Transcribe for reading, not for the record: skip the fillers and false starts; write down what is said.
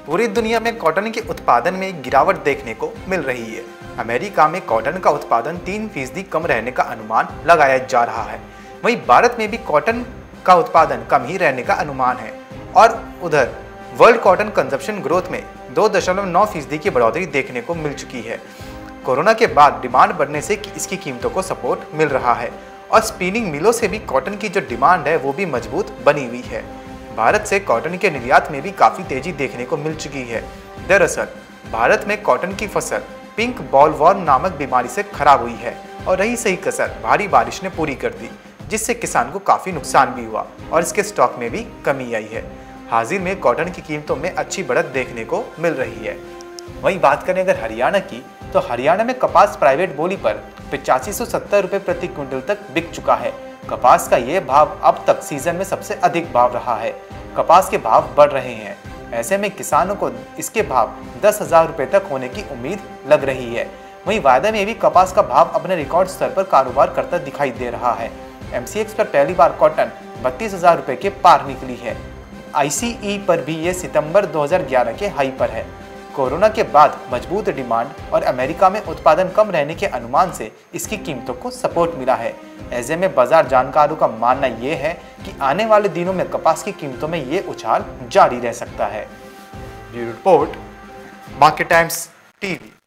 पूरी दुनिया में कॉटन के उत्पादन में गिरावट देखने को मिल रही है। अमेरिका में कॉटन का उत्पादन 3% कम रहने का अनुमान लगाया जा रहा है। वहीं भारत में भी कॉटन का उत्पादन कम ही रहने का अनुमान है और उधर वर्ल्ड कॉटन कंजप्शन ग्रोथ में 2.9% की बढ़ोतरी देखने को मिल चुकी है। कोरोना के बाद डिमांड बढ़ने से इसकी कीमतों को सपोर्ट मिल रहा है और स्पिनिंग मिलों से भी कॉटन की जो डिमांड है वो भी मजबूत बनी हुई है। भारत से कॉटन के निर्यात में भी काफ़ी तेजी देखने को मिल चुकी है। दरअसल भारत में कॉटन की फसल पिंक बॉलवर्म नामक बीमारी से खराब हुई है और रही सही कसर भारी बारिश ने पूरी कर दी, जिससे किसान को काफ़ी नुकसान भी हुआ और इसके स्टॉक में भी कमी आई है। हाजिर में कॉटन की कीमतों में अच्छी बढ़त देखने को मिल रही है। वहीं बात करें अगर हरियाणा की, तो हरियाणा में कपास प्राइवेट बोली पर 8570 रुपये प्रति क्विंटल तक बिक चुका है। कपास का ये भाव अब तक सीजन में सबसे अधिक भाव रहा है। कपास के भाव बढ़ रहे हैं, ऐसे में किसानों को इसके भाव 10,000 रुपये तक होने की उम्मीद लग रही है। वहीं वायदा में भी कपास का भाव अपने रिकॉर्ड स्तर पर कारोबार करता दिखाई दे रहा है। MCX पर पहली बार कॉटन 32,000 रुपये के पार निकली है। ICE पर भी ये सितंबर 2011 के हाई पर है। कोरोना के बाद मजबूत डिमांड और अमेरिका में उत्पादन कम रहने के अनुमान से इसकी कीमतों को सपोर्ट मिला है। ऐसे में बाजार जानकारों का मानना यह है कि आने वाले दिनों में कपास की कीमतों में ये उछाल जारी रह सकता है। Bureau report, market times TV।